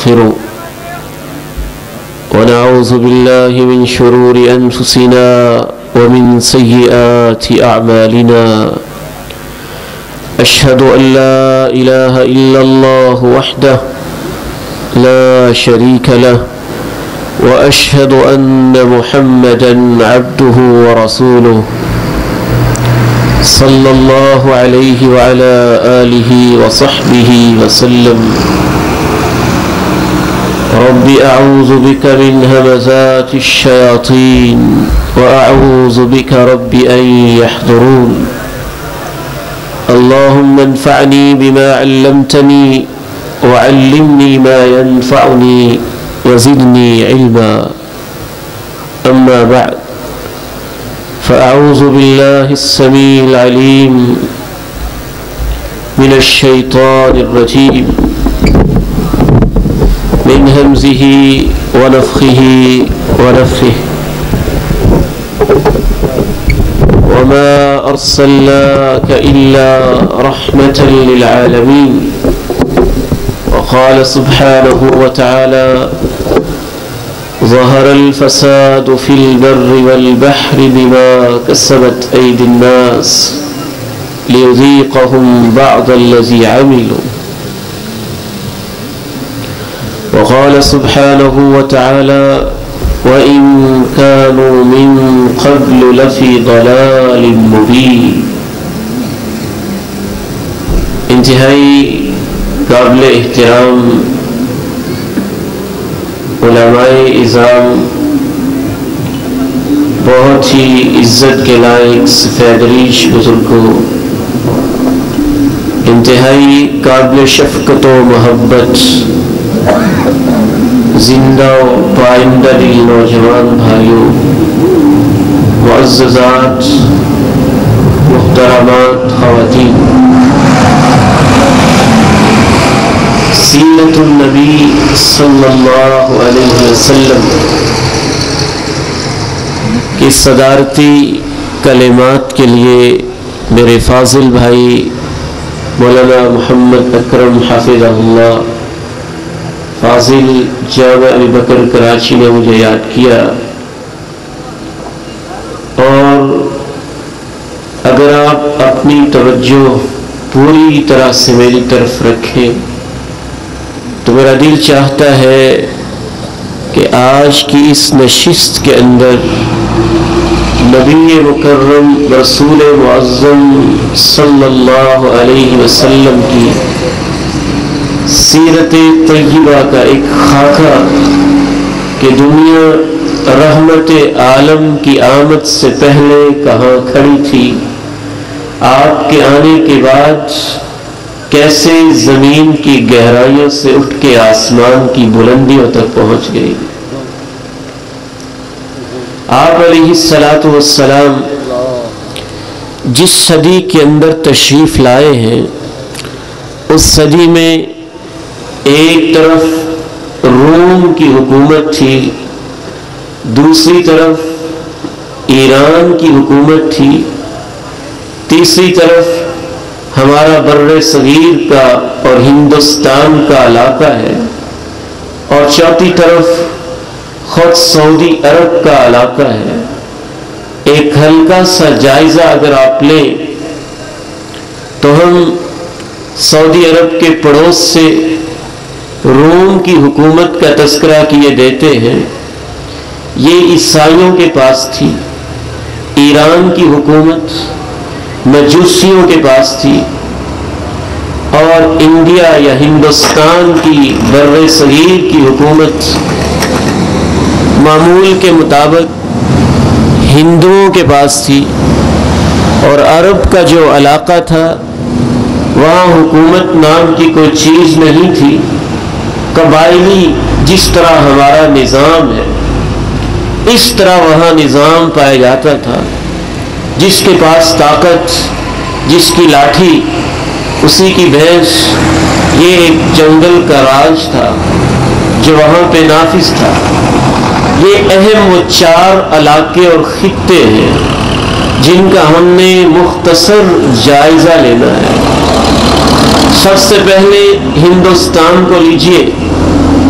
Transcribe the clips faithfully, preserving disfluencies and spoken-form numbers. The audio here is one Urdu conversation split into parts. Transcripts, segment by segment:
ونستغفره ونعوذ بالله من شرور أنفسنا ومن سيئات أعمالنا أشهد أن لا إله إلا الله وحده لا شريك له وأشهد أن محمدًا عبده ورسوله صلى الله عليه وعلى آله وصحبه وسلم رب أعوذ بك من همزات الشياطين وأعوذ بك رب أن يحضرون اللهم انفعني بما علمتني وعلمني ما ينفعني وزدني علما أما بعد فأعوذ بالله السميع العليم من الشيطان الرجيم من همزه ونفخه ونفخه وما أرسلناك إلا رحمة للعالمين وقال سبحانه وتعالى ظهر الفساد في البر والبحر بما كسبت أيدي الناس ليذيقهم بعض الذي عملوا وقال سبحانه وتعالى وإن كانوا من قبل لفي ضلال مبين انتہائی قابل احترام علماء اعظام بہت ہی عزت کے لائق سفید ریش بزرگوں انتہائی قابل شفقت و محبت زندہ و پائندہ دل نوجوان بھائیوں معززات محترمات خواتین سیرت النبی صلی اللہ علیہ وسلم کی صدارتی کلمات کے لیے میرے فاضل بھائی مولانا محمد اکرم حافظہ اللہ فاضل جامع ابی بکر کراچی نے مجھے یاد کیا، اور اگر آپ اپنی توجہ پوری طرح سے میری طرف رکھیں تو میرا دل چاہتا ہے کہ آج کی اس نشست کے اندر نبی مکرم رسول معظم صلی اللہ علیہ وسلم کی سیرت طیبہ کا ایک خاکہ کہ دنیا رحمت عالم کی آمد سے پہلے کہاں کھڑی تھی، آپ کے آنے کے بعد کیسے زمین کی گہرائیوں سے اٹھ کے آسمان کی بلندیوں تک پہنچ گئی۔ آپ علیہ الصلاۃ والسلام جس صدی کے اندر تشریف لائے ہیں اس صدی میں ایک طرف روم کی حکومت تھی، دوسری طرف ایران کی حکومت تھی، تیسری طرف ہمارا بر صغیر کا اور ہندوستان کا علاقہ ہے، اور چوتھی طرف خود سعودی عرب کا علاقہ ہے۔ ایک ہلکا سا جائزہ اگر آپ لیں تو ہم سعودی عرب کے پڑوس سے روم کی حکومت کا تذکرہ کیے دیتے ہیں، یہ عیسائیوں کے پاس تھی۔ ایران کی حکومت مجوسیوں کے پاس تھی، اور انڈیا یا ہندوستان کی بر صغیر کی حکومت معمول کے مطابق ہندوؤں کے پاس تھی، اور عرب کا جو علاقہ تھا وہاں حکومت نام کی کوئی چیز نہیں تھی۔ قبائلی جس طرح ہمارا نظام ہے اس طرح وہاں نظام پایا جاتا تھا، جس کے پاس طاقت، جس کی لاٹھی اسی کی بھینس، یہ ایک جنگل کا راج تھا جو وہاں پہ نافذ تھا۔ یہ اہم وہ چار علاقے اور خطے ہیں جن کا ہم نے مختصر جائزہ لینا ہے۔ سب سے پہلے ہندوستان کو لیجئے۔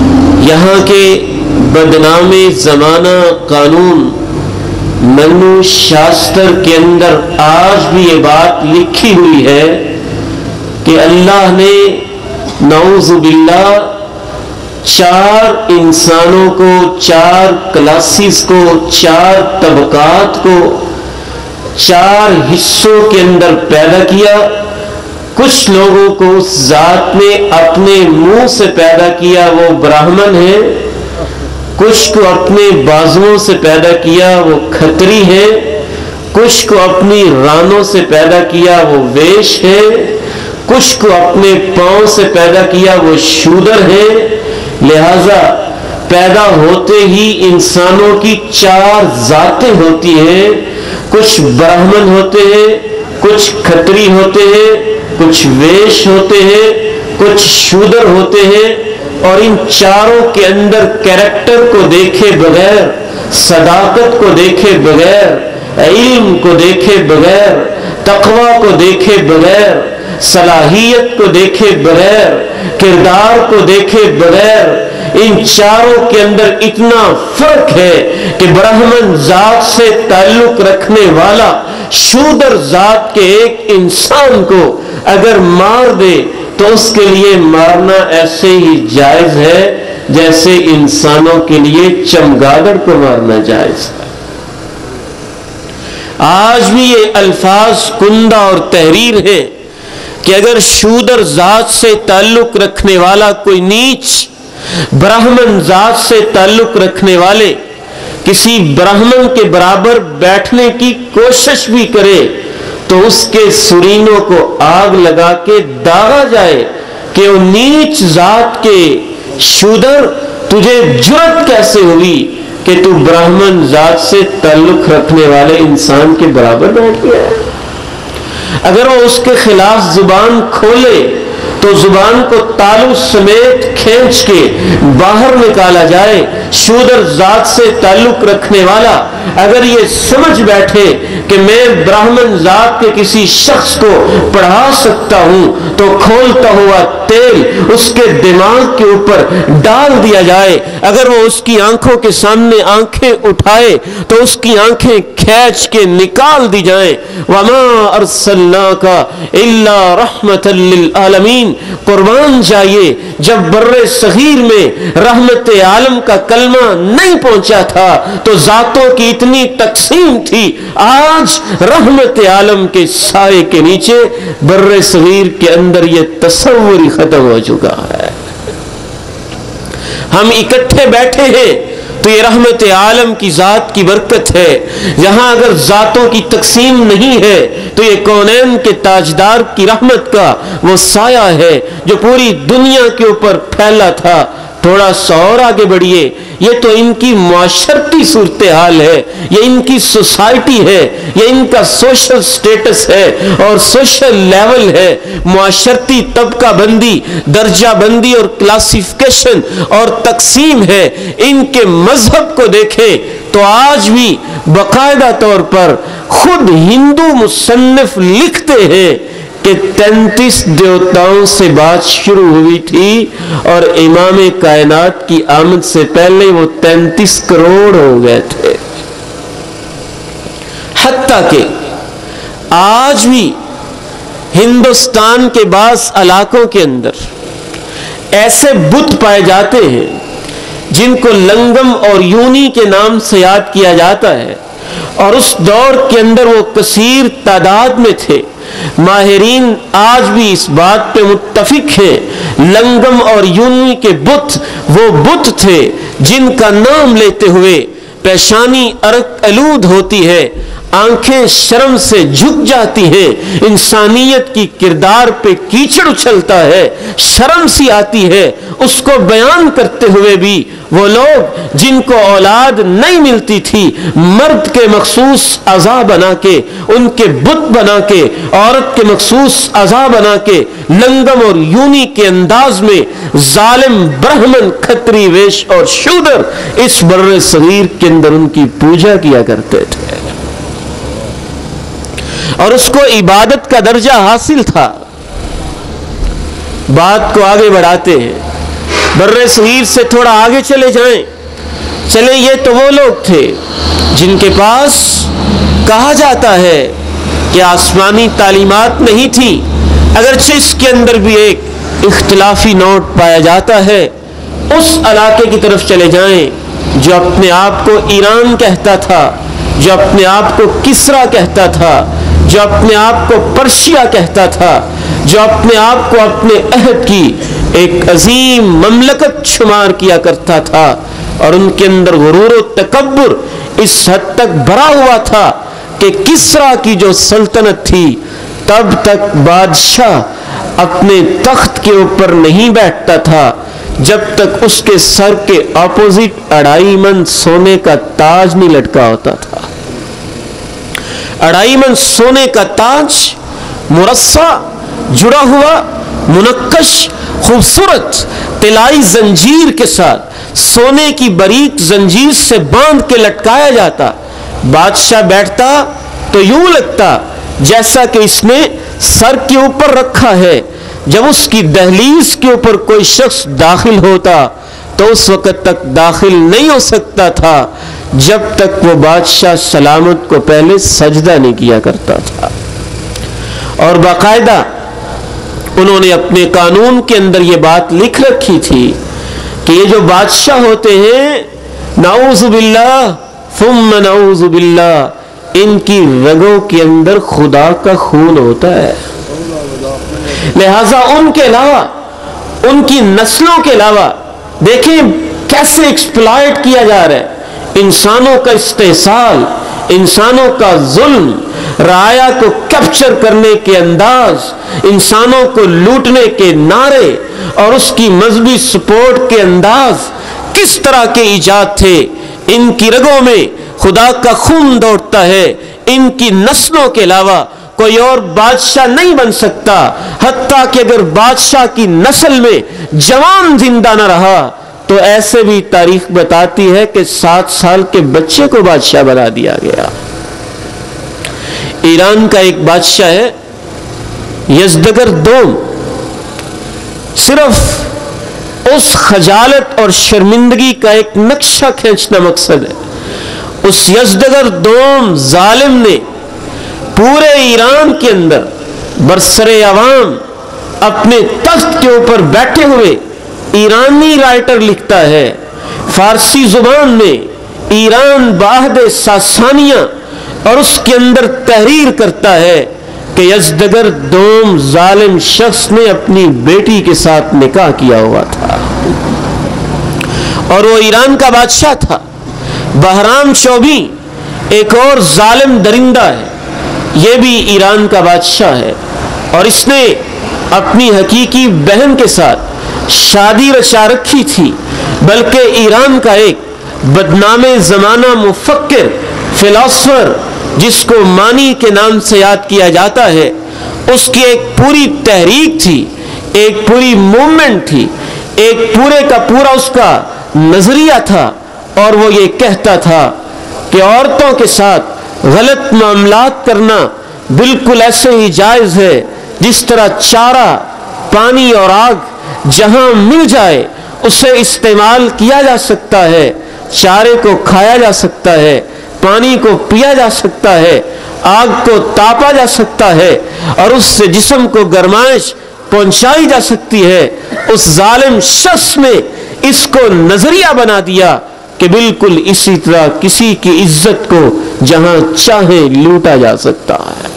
یہاں کے بدنام زمانہ قانون منو شاستر کے اندر آج بھی یہ بات لکھی ہوئی ہے کہ اللہ نے نعوذ باللہ چار انسانوں کو، چار کلاسز کو، چار طبقات کو چار حصوں کے اندر پیدا کیا۔ کچھ لوگوں کو اس ذات نے اپنے منہ سے پیدا کیا، وہ براہمن ہیں۔ کچھ کو اپنے بازوؤں سے پیدا کیا، وہ کھتری ہیں۔ کچھ کو اپنی رانوں سے پیدا کیا، وہ ویش ہے۔ کچھ کو اپنے پاؤں سے پیدا کیا، وہ شودر ہے۔ لہذا پیدا ہوتے ہی انسانوں کی چار ذاتیں ہوتی ہیں، کچھ برہمن ہوتے ہیں، کچھ کھتری ہوتے ہیں، کچھ ویش ہوتے ہیں، کچھ شودر ہوتے ہیں، اور ان چاروں کے اندر کیریکٹر کو دیکھے بغیر، صداقت کو دیکھے بغیر، علم کو دیکھے بغیر، تقوی کو دیکھے بغیر، صلاحیت کو دیکھے بغیر، کردار کو دیکھے بغیر، ان چاروں کے اندر اتنا فرق ہے کہ برہمن ذات سے تعلق رکھنے والا شودر ذات کے ایک انسان کو اگر مار دے تو اس کے لیے مارنا ایسے ہی جائز ہے جیسے انسانوں کے لیے چمگادڑ کو مارنا جائز ہے۔ آج بھی یہ الفاظ کندہ اور تحریر ہے کہ اگر شودر ذات سے تعلق رکھنے والا کوئی نیچ برہمن ذات سے تعلق رکھنے والے کسی برہمن کے برابر بیٹھنے کی کوشش بھی کرے تو اس کے سرینوں کو آگ لگا کے داغا جائے کہ وہ نیچ ذات کے شودر، تجھے جرأت کیسے ہوئی کہ تو برہمن ذات سے تعلق رکھنے والے انسان کے برابر بیٹھ گیا ہے۔ اگر وہ اس کے خلاف زبان کھولے تو زبان کو تالو سمیت کھینچ کے باہر نکالا جائے۔ شودر ذات سے تعلق رکھنے والا اگر یہ سمجھ بیٹھے کہ میں براہمن ذات کے کسی شخص کو پڑھا سکتا ہوں تو کھولتا ہوا تیل اس کے دماغ کے اوپر ڈال دیا جائے۔ اگر وہ اس کی آنکھوں کے سامنے آنکھیں اٹھائے تو اس کی آنکھیں کھینچ کے نکال دی جائیں۔ وَمَا أَرْسَلْنَاكَ إِلَّا رَحْمَةً لِّلْعَالَمِينَ۔ قربان جائیے، جب بر صغیر میں رحمت عالم کا کلمہ نہیں پہنچا تھا تو ذاتوں کی اتنی تقسیم تھی، آج رحمت عالم کے سائے کے نیچے بر صغیر کے اندر یہ تصور ہی ختم ہو چکا ہے۔ ہم اکٹھے بیٹھے ہیں تو یہ رحمت عالم کی ذات کی برکت ہے۔ یہاں اگر ذاتوں کی تقسیم نہیں ہے تو یہ کونین کے تاجدار کی رحمت کا وہ سایہ ہے جو پوری دنیا کے اوپر پھیلا تھا۔ تھوڑا سا اور آگے بڑھیے، یہ تو ان کی معاشرتی صورتحال ہے، یہ ان کی سوسائٹی ہے، یہ ان کا سوشل سٹیٹس ہے اور سوشل لیول ہے، معاشرتی طبقہ بندی، درجہ بندی اور کلاسیفیکیشن اور تقسیم ہے۔ ان کے مذہب کو دیکھیں تو آج بھی باقاعدہ طور پر خود ہندو مصنف لکھتے ہیں کہ تینتیس دیوتاؤں سے بات شروع ہوئی تھی اور امام کائنات کی آمد سے پہلے وہ تینتیس کروڑ ہو گئے تھے۔ حتیٰ کہ آج بھی ہندوستان کے بعض علاقوں کے اندر ایسے بت پائے جاتے ہیں جن کو لنگم اور یونی کے نام سے یاد کیا جاتا ہے، اور اس دور کے اندر وہ کثیر تعداد میں تھے۔ ماہرین آج بھی اس بات پہ متفق ہیں، لنگم اور یونی کے بت وہ بت تھے جن کا نام لیتے ہوئے پیشانی عرق آلود ہوتی ہے، آنکھیں شرم سے جھک جاتی ہیں، انسانیت کی کردار پہ کیچڑ اچھلتا ہے، شرم سی آتی ہے۔ اس کو بیان کرتے ہوئے بھی وہ لوگ جن کو اولاد نہیں ملتی تھی، مرد کے مخصوص اعضاء بنا کے، ان کے بت بنا کے، عورت کے مخصوص اعضاء بنا کے، لنگم اور یونی کے انداز میں ظالم برہمن، کھتری، ویش اور شودر اس بر صغیر کے اندر ان کی پوجا کیا کرتے تھے، اور اس کو عبادت کا درجہ حاصل تھا۔ بات کو آگے بڑھاتے ہیں، برِ صغیر سے تھوڑا آگے چلے جائیں، چلیں یہ تو وہ لوگ تھے جن کے پاس کہا جاتا ہے کہ آسمانی تعلیمات نہیں تھی، اگرچہ اس کے اندر بھی ایک اختلافی نوٹ پایا جاتا ہے۔ اس علاقے کی طرف چلے جائیں جو اپنے آپ کو ایران کہتا تھا، جو اپنے آپ کو کسرا کہتا تھا، جو اپنے آپ کو پرشیا کہتا تھا، جو اپنے آپ کو اپنے عہد کی ایک عظیم مملکت شمار کیا کرتا تھا، اور ان کے اندر غرور و تکبر اس حد تک بھرا ہوا تھا کہ کسرا کی جو سلطنت تھی تب تک بادشاہ اپنے تخت کے اوپر نہیں بیٹھتا تھا جب تک اس کے سر کے اپوزٹ اڑائی من سونے کا تاج نہیں لٹکا ہوتا تھا۔ اڑائی من سونے کا تاج مرصع، جڑا ہوا، منقش، خوبصورت طلائی زنجیر کے ساتھ سونے کی باریک زنجیر سے باندھ کے لٹکایا جاتا۔ بادشاہ بیٹھتا تو یوں لگتا جیسا کہ اس نے سر کے اوپر رکھا ہے۔ جب اس کی دہلیز کے اوپر کوئی شخص داخل ہوتا تو اس وقت تک داخل نہیں ہو سکتا تھا جب تک وہ بادشاہ سلامت کو پہلے سجدہ نہیں کیا کرتا تھا۔ اور باقاعدہ انہوں نے اپنے قانون کے اندر یہ بات لکھ رکھی تھی کہ یہ جو بادشاہ ہوتے ہیں، نعوذ باللہ ثم نعوذ باللہ، ان کی رگوں کے اندر خدا کا خون ہوتا ہے، لہذا ان کے علاوہ، ان کی نسلوں کے علاوہ دیکھیں کیسے ایکسپلائٹ کیا جا رہا ہے، انسانوں کا استحصال، انسانوں کا ظلم، رعایا کو کیپچر کرنے کے انداز، انسانوں کو لوٹنے کے نعرے اور اس کی مذہبی سپورٹ کے انداز کس طرح کے ایجاد تھے۔ ان کی رگوں میں خدا کا خون دوڑتا ہے، ان کی نسلوں کے علاوہ کوئی اور بادشاہ نہیں بن سکتا، حتیٰ کہ اگر بادشاہ کی نسل میں جوان زندہ نہ رہا تو ایسے بھی تاریخ بتاتی ہے کہ سات سال کے بچے کو بادشاہ بنا دیا گیا۔ ایران کا ایک بادشاہ ہے یزدگرد دوم، صرف اس خجالت اور شرمندگی کا ایک نقشہ کھینچنا مقصد ہے۔ اس یزدگرد دوم ظالم نے پورے ایران کے اندر برسر عوام اپنے تخت کے اوپر بیٹھے ہوئے، ایرانی رائٹر لکھتا ہے فارسی زبان میں، ایران بعہد ساسانیہ، اور اس کے اندر تحریر کرتا ہے کہ یزدگرد دوم ظالم شخص نے اپنی بیٹی کے ساتھ نکاح کیا ہوا تھا، اور وہ ایران کا بادشاہ تھا۔ بہرام چوبی ایک اور ظالم درندہ ہے، یہ بھی ایران کا بادشاہ ہے، اور اس نے اپنی حقیقی بہن کے ساتھ شادی رچا رکھی تھی، بلکہ ایران کا ایک بدنام زمانہ مفکر، فلاسفر، جس کو مانی کے نام سے یاد کیا جاتا ہے، اس کی ایک پوری تحریک تھی، ایک پوری موومنٹ تھی، ایک پورے کا پورا اس کا نظریہ تھا، اور وہ یہ کہتا تھا کہ عورتوں کے ساتھ غلط معاملات کرنا بالکل ایسے ہی جائز ہے جس طرح چارہ، پانی اور آگ جہاں مل جائے اسے استعمال کیا جا سکتا ہے، چارے کو کھایا جا سکتا ہے، پانی کو پیا جا سکتا ہے، آگ کو تاپا جا سکتا ہے، اور اس سے جسم کو گرمائش پہنچائی جا سکتی ہے۔ اس ظالم شخص نے اس کو نظریہ بنا دیا کہ بالکل اسی طرح کسی کی عزت کو جہاں چاہے لوٹا جا سکتا ہے،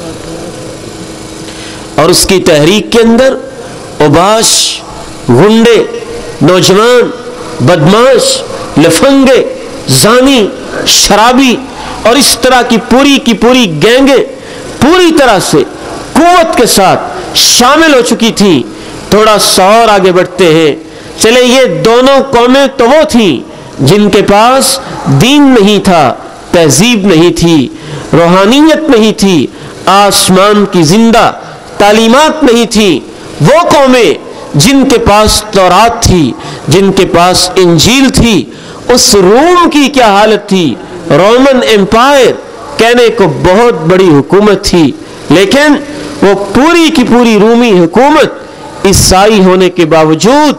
اور اس کی تحریک کے اندر اوباش، غنڈے، نوجوان، بدماش، لفنگے، زانی، شرابی اور اس طرح کی پوری کی پوری گینگیں پوری طرح سے قوت کے ساتھ شامل ہو چکی تھی۔ تھوڑا سا اور آگے بڑھتے ہیں، چلے یہ دونوں قومیں تو وہ تھیں جن کے پاس دین نہیں تھا، تہذیب نہیں تھی، روحانیت نہیں تھی، آسمان کی زندہ تعلیمات نہیں تھی۔ وہ قومیں جن کے پاس تورات تھی، جن کے پاس انجیل تھی، اس روم کی کیا حالت تھی؟ رومن امپائر کہنے کو بہت بڑی حکومت تھی، لیکن وہ پوری کی پوری رومی حکومت عیسائی ہونے کے باوجود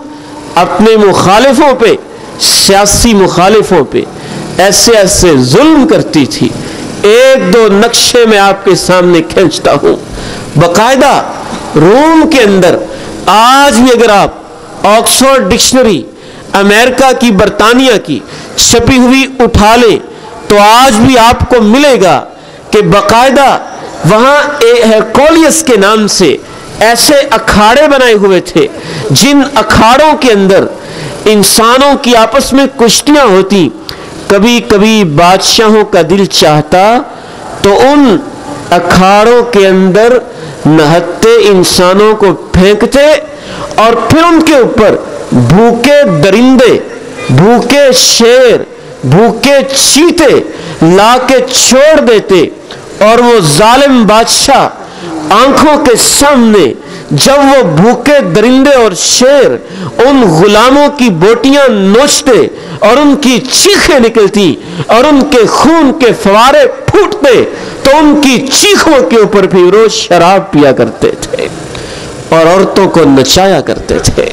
اپنے مخالفوں پہ، سیاسی مخالفوں پہ ایسے ایسے ظلم کرتی تھی. ایک دو نقشے میں آپ کے سامنے کھینچتا ہوں. باقاعدہ روم کے اندر آج بھی اگر آپ آکسفورڈ ڈکشنری امریکہ کی، برطانیہ کی چھپی ہوئی اٹھا لیں تو آج بھی آپ کو ملے گا کہ باقاعدہ وہاں ہیرکولیس کے نام سے ایسے اکھاڑے بنائے ہوئے تھے جن اکھاڑوں کے اندر انسانوں کی آپس میں کشتیاں ہوتی. کبھی کبھی بادشاہوں کا دل چاہتا تو ان اکھاڑوں کے اندر نہتے انسانوں کو پھینکتے اور پھر ان کے اوپر بھوکے درندے، بھوکے شیر، بھوکے چیتے لا کے چھوڑ دیتے. اور وہ ظالم بادشاہ آنکھوں کے سامنے جب وہ بھوکے درندے اور شیر ان غلاموں کی بوٹیاں نوچتے اور ان کی چیخیں نکلتی اور ان کے خون کے فوارے پھوٹتے تو ان کی چیخوں کے اوپر بھی روز شراب پیا کرتے تھے اور عورتوں کو نچایا کرتے تھے.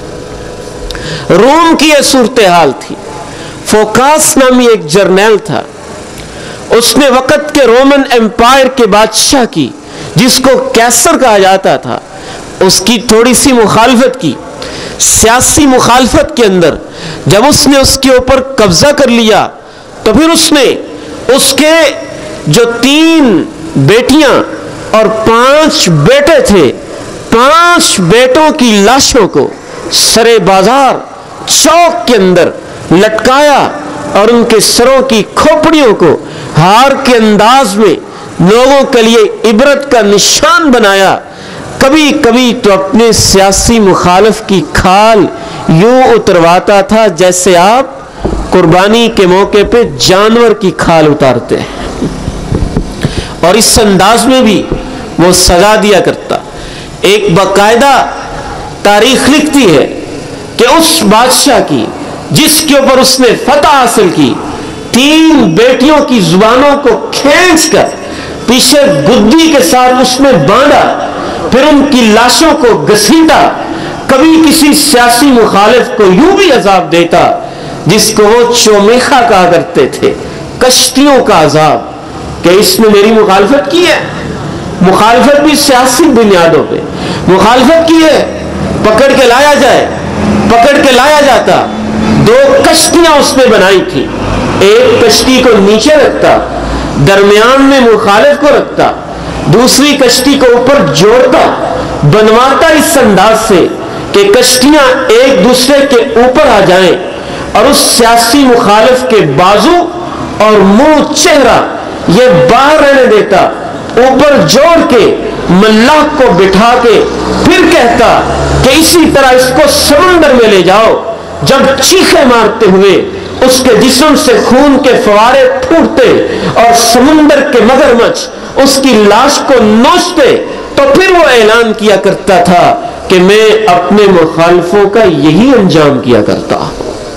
روم کی یہ صورتحال تھی. فوکاس نامی ایک جرنیل تھا، اس نے وقت کے رومن امپائر کے بادشاہ کی، جس کو کیسر کہا جاتا تھا، اس کی تھوڑی سی مخالفت کی. سیاسی مخالفت کے اندر جب اس نے اس کے اوپر قبضہ کر لیا تو پھر اس نے اس کے جو تین بیٹیاں اور پانچ بیٹے تھے، پانچ بیٹوں کی لاشوں کو سرے بازار چوک کے اندر لٹکایا اور ان کے سروں کی کھوپڑیوں کو ہار کے انداز میں لوگوں کے لیے عبرت کا نشان بنایا. کبھی کبھی تو اپنے سیاسی مخالف کی کھال یوں اترواتا تھا جیسے آپ قربانی کے موقع پہ جانور کی کھال اتارتے ہیں، اور اس انداز میں بھی وہ سزا دیا کرتا. ایک باقاعدہ تاریخ لکھتی ہے کہ اس بادشاہ کی جس کے اوپر اس نے فتح حاصل کی، تین بیٹیوں کی زبانوں کو کھینچ کر پیچھے گدی کے ساتھ اس نے باندھا، پھر ان کی لاشوں کو گھسیٹا. کبھی کسی سیاسی مخالف کو یوں بھی عذاب دیتا جس کو وہ چومیخا کہا کرتے تھے، کشتیوں کا عذاب، کہ اس نے میری مخالفت کی ہے. مخالفت بھی سیاسی بنیادوں پہ مخالفت کی ہے، پکڑ کے لایا جائے، پکڑ کے لایا جاتا. دو کشتیاں اس نے بنائی تھی، ایک کشتی کو نیچے رکھتا، درمیان میں مخالف کو رکھتا، دوسری کشتی کو اوپر جوڑتا، بنواتا اس انداز سے کہ کشتیاں ایک دوسرے کے اوپر آ جائیں اور اس سیاسی مخالف کے بازو اور منہ چہرہ یہ باہر رہنے دیتا، اوپر جوڑ کے ملاح کو بٹھا کے پھر کہتا کہ اسی طرح اس کو سمندر میں لے جاؤ. جب چیخیں مارتے ہوئے اس کے جسم سے خون کے فوارے پھوٹتے اور سمندر کے مگرمچھ اس کی لاش کو نوچتے تو پھر وہ اعلان کیا کرتا تھا کہ میں اپنے مخالفوں کا یہی انجام کیا کرتا ہوں.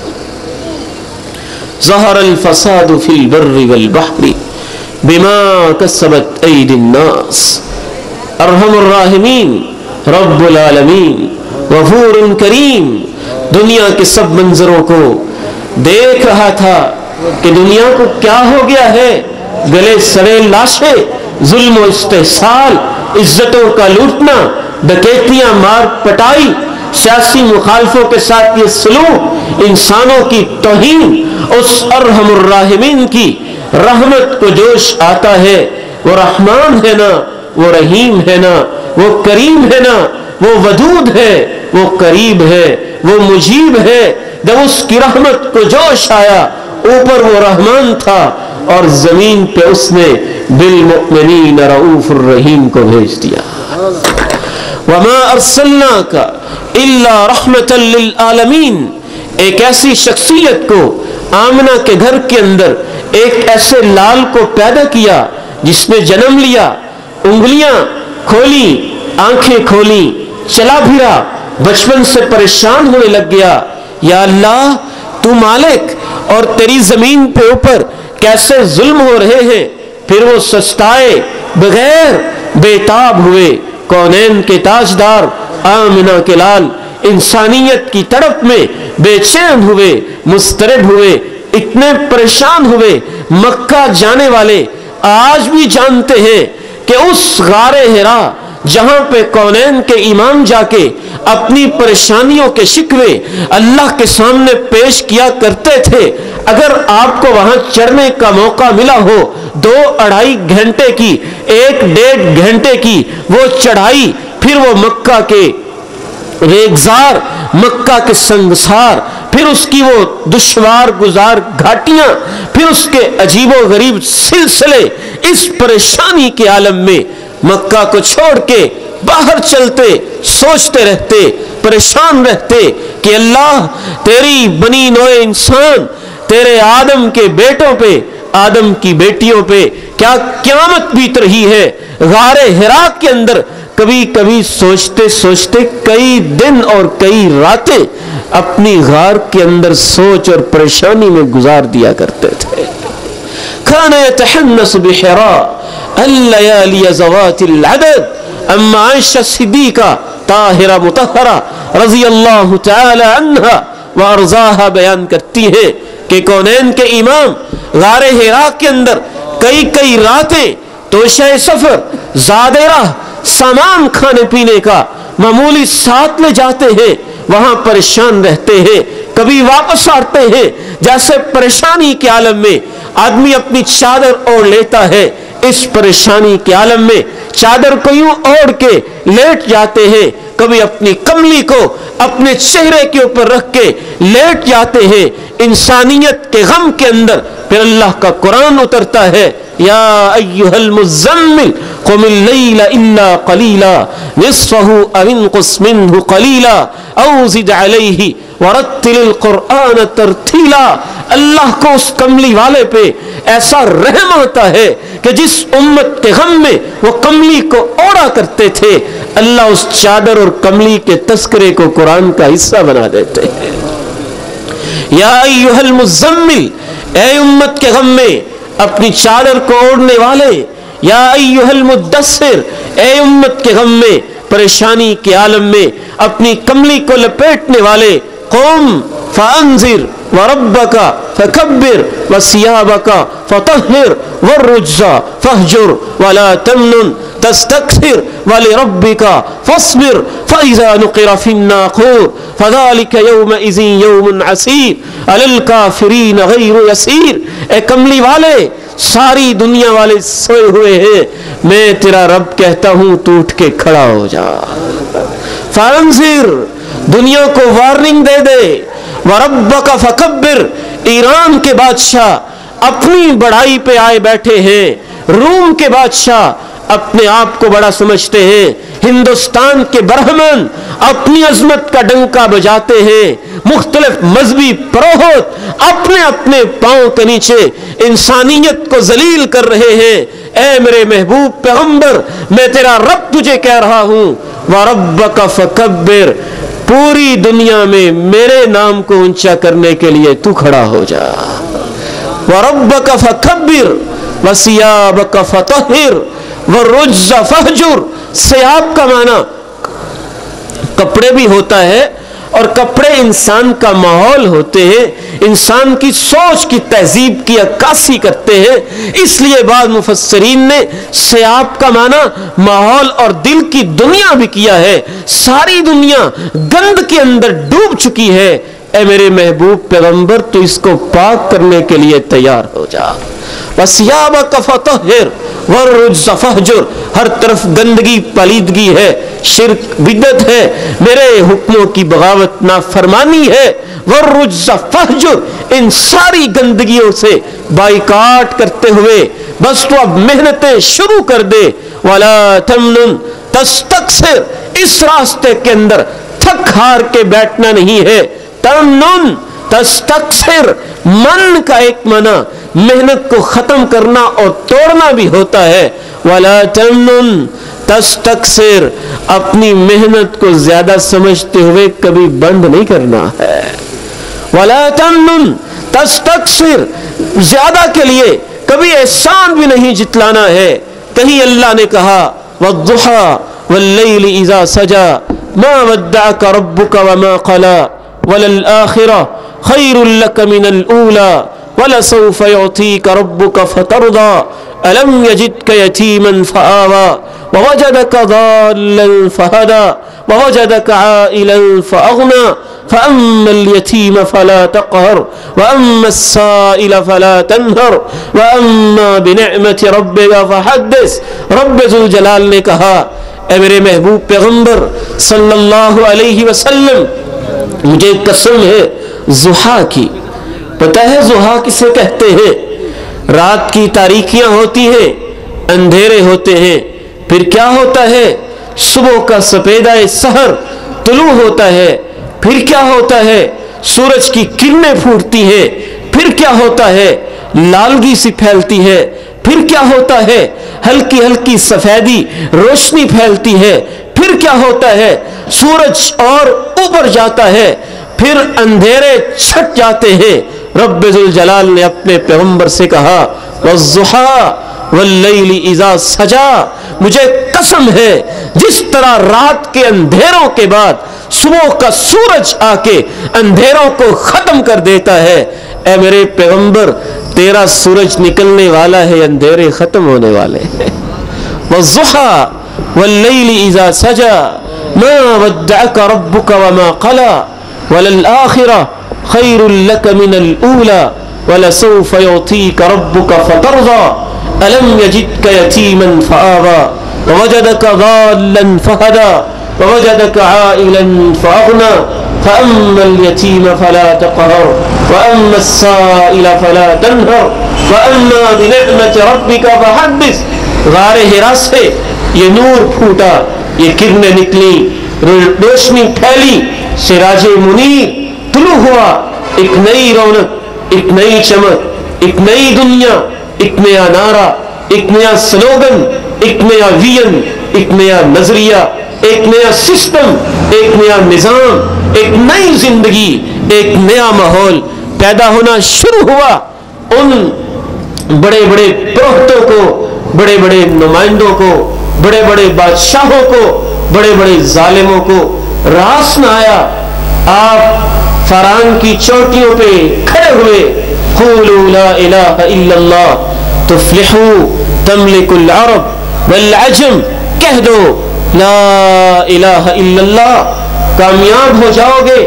ظہر الفساد فی البر والبحر بما کسبت ایدی الناس ارحم الراحمین رب العالمین غفور کریم. دنیا کے سب منظروں کو دیکھ رہا تھا کہ دنیا کو کیا ہو گیا ہے. گلے سڑے لاشیں، ظلم و استحصال، عزتوں کا لوٹنا، ڈکیتیاں، مار پٹائی، سیاسی مخالفوں کے ساتھ یہ سلوک، انسانوں کی توہین. اس ارحم الراحمین کی رحمت کو جوش آتا ہے. وہ رحمان ہے نا، وہ رحیم ہے نا، وہ کریم ہے نا، وہ ودود ہے، وہ قریب ہے، وہ مجیب ہے. جب اس کی رحمت کو جوش آیا، اوپر وہ رحمان تھا اور زمین پہ اس نے بالمؤمنین رؤوف الرحیم کو بھیج دیا. وما ارسلناک الا رحمتا للعالمین. ایک ایسی شخصیت کو آمنہ کے گھر کے اندر ایک ایسے لال کو پیدا کیا جس نے جنم لیا، انگلیاں کھولی، آنکھیں کھولی، چلا پھرا، بچپن سے پریشان ہونے لگ گیا. یا اللہ تو مالک، اور تیری زمین پہ اوپر کیسے ظلم ہو رہے ہیں. پھر وہ سستائے بغیر بے تاب ہوئے، کونین کے تاجدار، آمنہ کے لال، انسانیت کی تڑپ میں بے چین ہوئے، مضطرب ہوئے، اتنے پریشان ہوئے۔ مکہ جانے والے آج بھی جانتے ہیں کہ اس غار حرا جہاں پہ کونین کے امام جا کے اپنی پریشانیوں کے شکوے اللہ کے سامنے پیش کیا کرتے تھے، اگر آپ کو وہاں چڑھنے کا موقع ملا ہو، دو اڑائی گھنٹے کی، ایک ڈیڑھ گھنٹے کی وہ چڑھائی، پھر وہ مکہ کے ریگزار، مکہ کے سنگسار، پھر اس کی وہ دشوار گزار گھاٹیاں، پھر اس کے عجیب و غریب سلسلے، اس پریشانی کے عالم میں مکہ کو چھوڑ کے باہر چلتے، سوچتے رہتے، پریشان رہتے کہ اللہ تیری بنی نوع انسان، تیرے آدم کے بیٹوں پہ، آدم کی بیٹیوں پہ کیا قیامت بیت رہی ہے۔ غار حرا کے اندر کبھی کبھی سوچتے سوچتے کئی دن اور کئی راتیں اپنی غار کے اندر سوچ اور پریشانی میں گزار دیا کرتے تھے۔ کان یتحنس بحراء اللیالی ذوات العدد، اما عائشہ صدیقہ طاہرہ مطہرہ رضی اللہ تعالی عنہا وارضاہا بیان کرتی ہیں کہ کونین کے امام غار حرا کے اندر کئی کئی راتیں توشہ سفر، زاد راہ، سامان کھانے پینے کا معمولی ساتھ لے جاتے ہیں، وہاں پریشان رہتے ہیں، کبھی واپس آتے ہیں، جیسے پریشانی کے عالم میں آدمی اپنی چادر اوڑھ لیتا ہے، اس پریشانی کے عالم میں چادر کو یوں اوڑھ کے لیٹ جاتے ہیں، کبھی اپنی کملی کو اپنے چہرے کے اوپر رکھ کے لیٹ جاتے ہیں انسانیت کے غم کے اندر۔ پھر اللہ کا قرآن اترتا ہے، یا ایھا المزمل قم اللیل الا قلیلا نصفہ او انقص منہ قلیلا او زد علیہ ورتل القرآن ترتیلا۔ اللہ کو اس کملی والے پہ ایسا رحم آتا ہے کہ جس امت کے غم میں وہ کملی کو اوڑا کرتے تھے، اللہ اس چادر اور کملی کے تذکرے کو قرآن کا حصہ بنا دیتے ہیں۔ یا ایھا المزمل، اے امت کے غم میں اپنی چادر کو اوڑھنے والے، یا ایھا المدثر، اے امت کے غم میں پریشانی کے عالم میں اپنی کملی کو لپیٹنے والے، قم فانذر وربک فکبر وثیابک فطہر والرجز فاہجر ولا تمنن تستکثر ولربک فاصبر فاذا نقر فی الناقور فذلک یومئذ یوم عسیر علی الکافرین غیر یسیر۔ اے کملی والے، ساری دنیا والے سوئے ہوئے ہیں، میں تیرا رب کہتا ہوں تو اٹھ کے کھڑا ہو جا۔ فانذر، دنیا کو وارننگ دے دے، وربک فکبر، ایران کے بادشاہ اپنی بڑائی پہ آئے بیٹھے ہیں، روم کے بادشاہ اپنے آپ کو بڑا سمجھتے ہیں، ہندوستان کے برہمن اپنی عظمت کا ڈنکا بجاتے ہیں، مختلف مذہبی پروہت اپنے اپنے پاؤں کے نیچے انسانیت کو ذلیل کر رہے ہیں۔ اے میرے محبوب پیغمبر، میں تیرا رب تجھے کہہ رہا ہوں، وَرَبَّكَ فَكَبِّرْ، پوری دنیا میں میرے نام کو اونچا کرنے کے لیے تو کھڑا ہو جا۔ وَرَبَّكَ فَكَبِّرْ وَثِيَابَكَ فَطَهِّرْ وَالرُّجْزَ فَاهْجُرْ۔ ثياب کا معنی کپڑے بھی ہوتا ہے، اور کپڑے انسان کا ماحول ہوتے ہیں، انسان کی سوچ کی تہذیب کی عکاسی کرتے ہیں، اس لیے بعض مفسرین نے ثياب کا معنی ماحول اور دل کی دنیا بھی کیا ہے۔ ساری دنیا گند کے اندر ڈوب چکی ہے، اے میرے محبوب پیغمبر تو اس کو پاک کرنے کے لیے تیار ہو جا۔ وَثِيَابَكَ فَطَهِّرْ وَالرُّجْزَ فَاهْجُرْ، ہر طرف گندگی پلیدگی ہے، شرک بدعت ہے، میرے حکموں کی بغاوت نافرمانی ہے۔ وَالرُّجْزَ فَاهْجُرْ، ان ساری گندگیوں سے بائیکاٹ کرتے ہوئے بس تو اب محنتیں شروع کر دے۔ وَلَا تَمْنُن تَسْتَكْثِرْ، اس راستے کے اندر تھک ہار کے بیٹھنا نہیں ہے۔ تَمْنُن تستکثر، من کا ایک معنی محنت کو ختم کرنا اور توڑنا بھی ہوتا ہے۔ وَلَا تَمْنُن تستکثر، اپنی محنت کو زیادہ سمجھتے ہوئے کبھی بند نہیں کرنا ہے۔ وَلَا تَمْنُن تستکثر، زیادہ کے لیے کبھی احسان بھی نہیں جتلانا ہے۔ کہیں اللہ نے کہا وَالضُّحَىٰ وَاللَّيْلِ إِذَا سَجَىٰ ما ودعك ربك وما قلى وللآخرة خير لك من الأولى ولسوف يعطيك ربك فترضى ألم يجدك يتيما فآوى ووجدك ضالا فهدى ووجدك عائلا فأغنى فأما اليتيم فلا تقهر وأما السائل فلا تنهر وأما بنعمة ربك فحدث. رب ذوالجلال نے کہا اے میرے محبوب پیغمبر صلی اللہ علیہ وسلم، مجھے قسم ہے ضحیٰ کی. پتہ ہے ضحیٰ کسے کہتے ہیں؟ رات کی تاریکیاں ہوتی ہیں، اندھیرے ہوتے ہیں، پھر کیا ہوتا ہے؟ صبح کا سپیدہ سحر طلوع ہوتا ہے، پھر کیا ہوتا ہے؟ سورج کی کرنیں پھوٹتی ہیں، پھر کیا ہوتا ہے؟ لالگی سی پھیلتی ہے، پھر کیا ہوتا ہے؟ ہلکی ہلکی سفیدی روشنی پھیلتی ہے، پھر کیا ہوتا ہے؟ سورج اور اوپر جاتا ہے، پھر اندھیرے چھٹ جاتے ہیں. رب ذوالجلال نے اپنے پیغمبر سے کہا والضحیٰ واللیل اذا سجا، مجھے قسم ہے جس طرح رات کے اندھیروں کے بعد صبح کا سورج آ کے اندھیروں کو ختم کر دیتا ہے، اے میرے پیغمبر تیرا سورج نکلنے والا ہے، اندھیرے ختم ہونے والے ہیں. والضحیٰ واللیل اذا سجا ما ودعك ربك وما قلى وللآخرة خير لك من الأولى ولسوف يعطيك ربك فترضى ألم يجدك يتيما فآوى ووجدك ضالا فهدى ووجدك عائلا فأغنى فأما اليتيم فلا تقهر وأما السائل فلا تنهر وأما بنعمة ربك فحدث. غار ہرا سے یہ نور پھوٹا، یہ کرنیں نکلی، روشنی پھیلی، سراج منیر طلوع ہوا، ایک نئی رونق، ایک نئی چمک، ایک نئی دنیا، ایک نیا نعرہ، ایک نیا سلوگن، ایک نیا وین، ایک نیا نظریہ، ایک نیا سسٹم، ایک نیا نظام، ایک نئی زندگی، ایک نیا ماحول پیدا ہونا شروع ہوا. ان بڑے بڑے پروہتوں کو، بڑے بڑے نمائندوں کو، بڑے بڑے بادشاہوں کو، بڑے بڑے ظالموں کو راس نہ آیا. آپ فاران کی چوٹیوں پہ کھڑے ہوئے قولوا لا الہ الا اللہ تفلحوا تملک العرب والعجم، کہہ دو لا الہ الا اللہ، کامیاب ہو جاؤ گے.